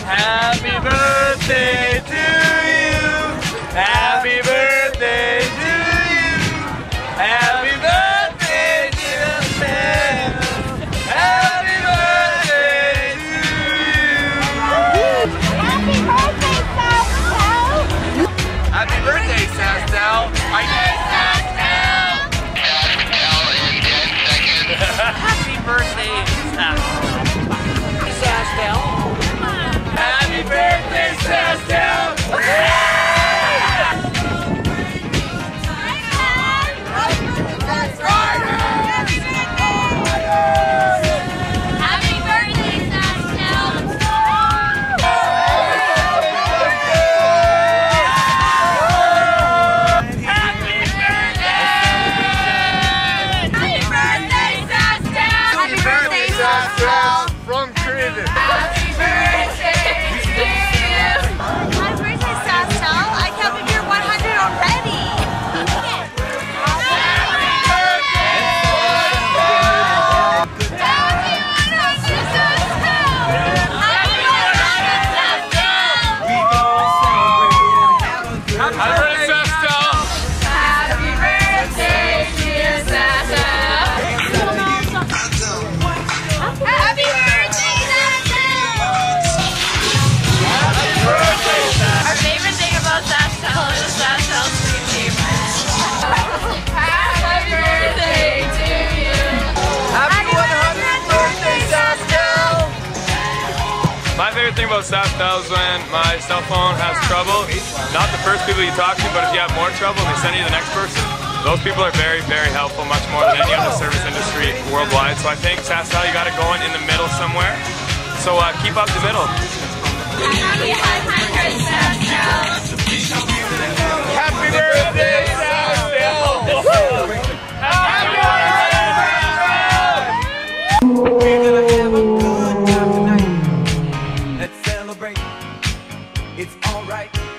Happy birthday to you. Happy birthday to you. Happy birthday, dear Sam. Happy birthday to you. Happy birthday, SaskTel! Happy birthday, SaskTel. Happy birthday, SaskTel. Happy birthday, SaskTel. From Creative. Happy birthday to you! Happy birthday, SaskTel! I can't believe you're 100 already! My favorite thing about SaskTel is when my cell phone has trouble. Not the first people you talk to, but if you have more trouble, they send you to the next person. Those people are very, very helpful, much more than any other service industry worldwide. So I think SaskTel, you got it going in the middle somewhere. So keep up the middle. Happy 100, SaskTel! Happy birthday, SaskTel! Happy birthday! We're gonna have a good time tonight. Let's celebrate. It's alright.